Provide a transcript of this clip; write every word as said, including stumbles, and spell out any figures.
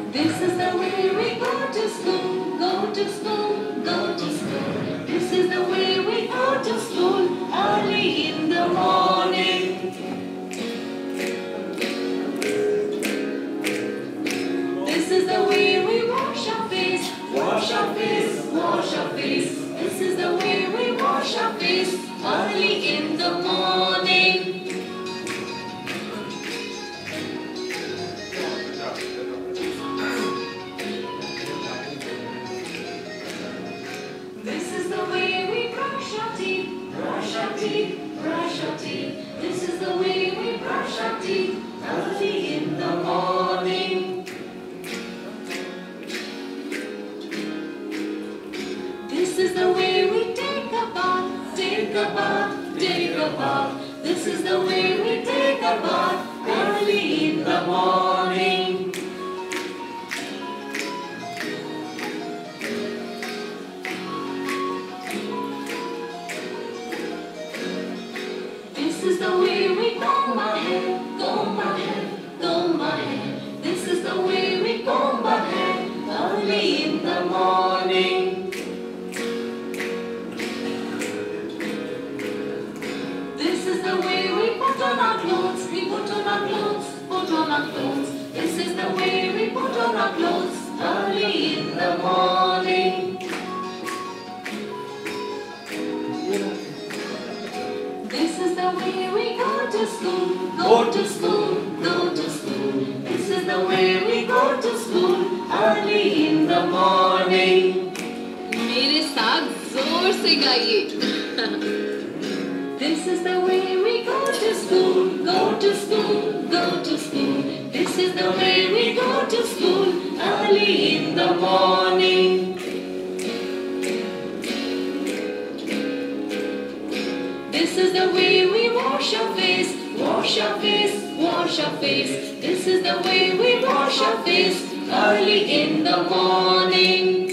This is the way we go to school, go to school, go to school. This is the way we go to school early in the morning. This is the way we wash our face, wash our face, wash our face. This is the way we wash our face early in the morning. This is the way we brush our teeth, brush our teeth, brush our teeth. This is the way we brush our teeth early in the morning. This is the way we take a bath, take a bath, take a bath. This is the way we take a bath early in the morning. This is the way we comb our hair, comb our hair, comb our hair. This is the way we comb our hair early in the morning. This is the way we put on our clothes, we put on our clothes, put on our clothes. This is the way we put on our clothes early in the morning. This is the way we go to school, go to school, go to school. This is the way we go to school early in the morning. मेरे साथ जोर से गाइए. This is the way we go to school, go to school, go to school. This is the way we go to school early in the morning. This is the way we wash our face, wash our face, wash our face. This is the way we wash our face early in the morning.